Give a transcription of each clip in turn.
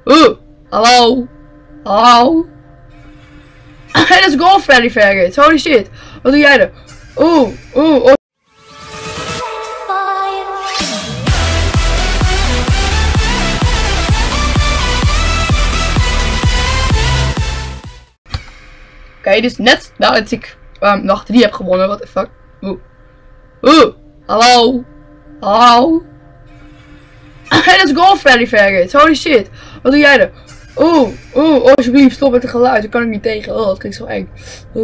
Hallo. Hallo. Let's go, Freddy Faggot. Holy shit. Wat doe jij er? Oh. Oké, dus net nadat ik nacht 3 heb gewonnen, what the fuck. Hallo. Hallo. Let's go, Freddy Faggot. Holy shit. Wat doe jij er? Alsjeblieft, stop met het geluid. Daar kan ik niet tegen. Dat klinkt zo eng.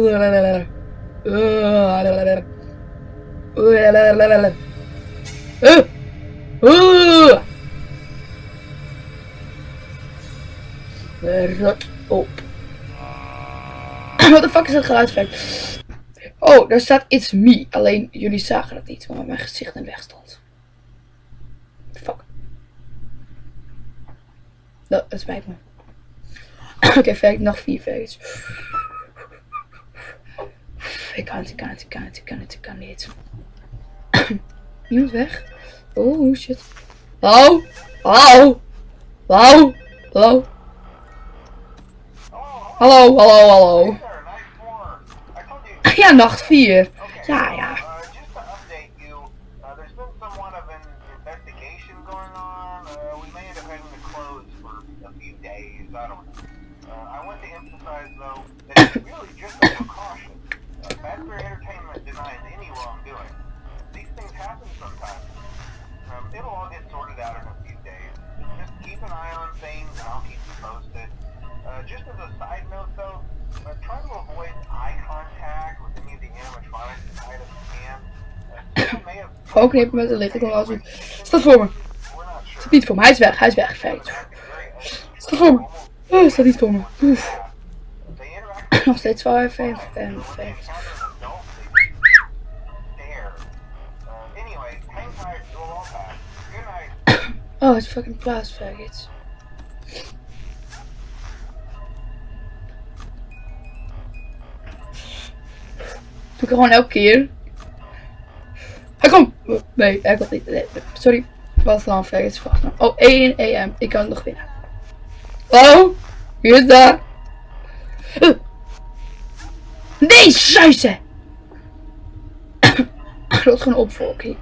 Rot op. Wat de fuck is dat geluidseffect? Oh, daar staat It's Me. Alleen jullie zagen dat niet, omdat mijn gezicht in de weg stond. Fuck. Dat spijt me. Oké, verder nog 4 faggots. Ik kan niet. Iemand weg? Oh shit. Hallo? Hallo? Hallo? Hallo? Hallo, hallo, hallo. Ja, nacht 4. Ja. I want to emphasize though that it's really just a precaution. Fazbear Entertainment denies any wrongdoing. These things happen sometimes. It'll all get sorted out in a few days. Just keep an eye on things and I'll keep you posted. Just as a side note though, try to avoid eye contact with any of the animatronics inside of the can. Someone may have... Gewoon knippen met de licht, ik wil wel zien. Staat voor me. Staat niet voor me, hij is weg, feit. Staat voor me. Oh, staat niet voor me. Oef. Nog steeds wel even. Oh, het is fucking plaats, faggots. Doe ik gewoon elke keer. Hij komt! Nee, hij komt niet. Nee, sorry. Wat dan, faggots? Wacht nou. Oh, 1 AM. Ik kan het nog winnen. Oh, wie is daar? Nee, scheisse! Ik wil het gewoon opvolken.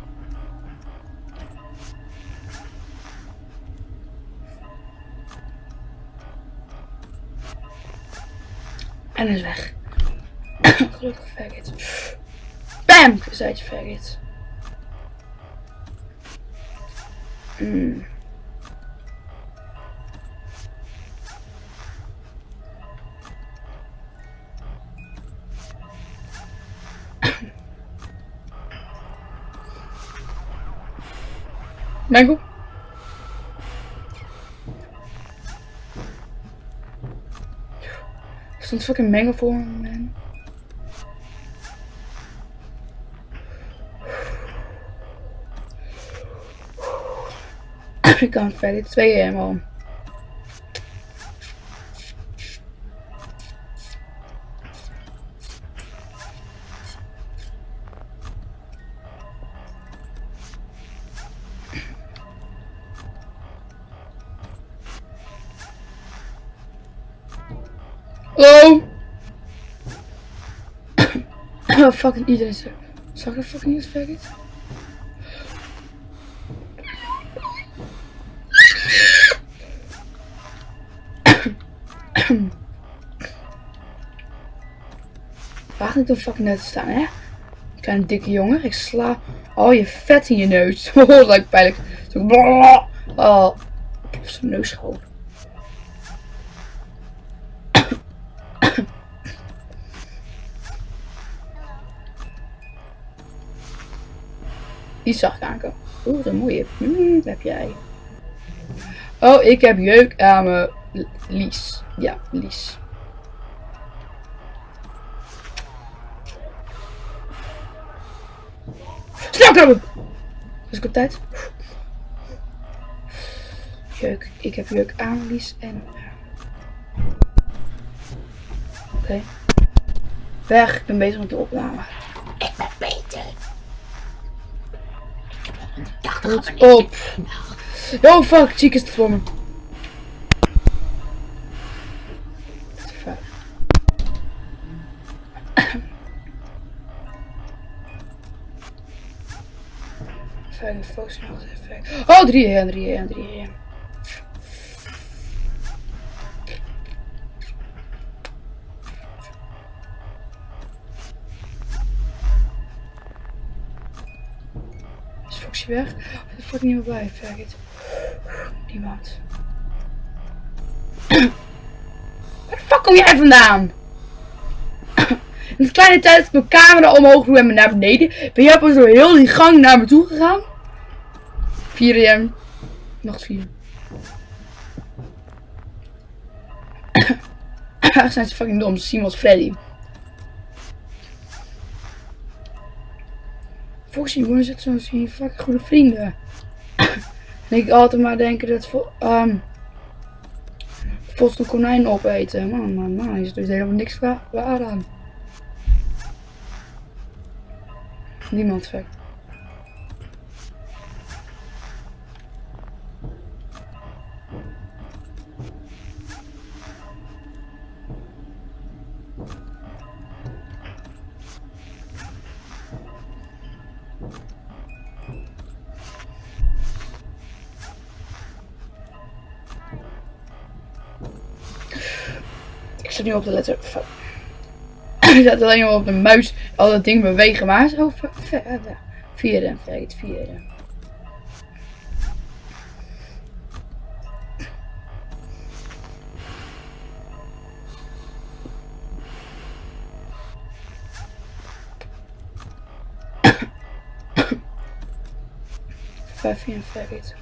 En hij is weg. Gelukkig faggot. Bam! Gezeitje faggot. Mango. Er stond fucking mango voor me, man. Ik kan verder 2 helemaal. Hallo? Oh, fucking iedereen is er. Zag ik er fucking niet faggot? Wacht niet om fucking net te staan, hè? Kleine dikke jongen, ik sla al je vet in je neus. Oh, dat lijkt pijnlijk. Zo, oh, zijn neus gewoon. Die zag ik aankomen. Oeh, wat een mooie. Heb jij. Oh, ik heb jeuk aan mijn lies. Ja, lies. Snel komen! Dus ik op tijd. Jeuk. Ik heb jeuk aan lies en... Oké. Weg. Ik ben bezig met de opname. Ik ben beter. Goed op. Oh fuck, Chica is er voor me. Fucking focus nog even. Oh, 3 AM, 3 AM, 3 AM. Is Foxy weg? Oh, er fucking niemand bij, faggot. Niemand. Waar de fuck kom jij vandaan? In een kleine tijd dat ik mijn camera omhoog doe en me naar beneden. Ben jij pas door heel die gang naar me toe gegaan? 4 AM. Nacht 4. Eigenlijk zijn ze fucking dom. Ze zien als Freddy. Foxy, hoe zit zo zien fucking goede vrienden. En ik altijd maar denken dat Vos een konijn opeten. Man, is er dus helemaal niks waar aan. Niemand vet. Ik zit nu op de letter. Ik zat alleen maar op de muis. Al dat ding bewegen, maar zo verder. 4 feit 4. Vijf en feit.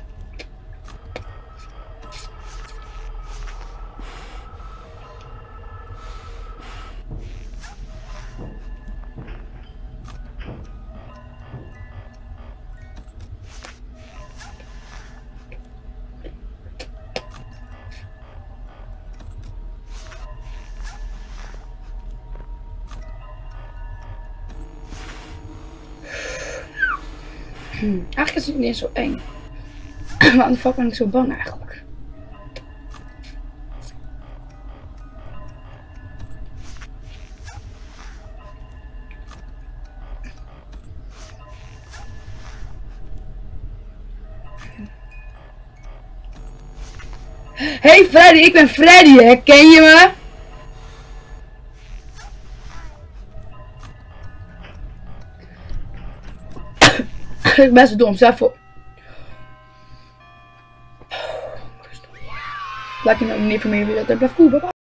Eigenlijk is het niet eens zo eng. Waarom de fuck ben ik zo bang eigenlijk? Hey Freddy, ik ben Freddy, herken je me? Ik ben zo dom, stel voor. Laat je nou niet voor meer willen dat ik blijf koe,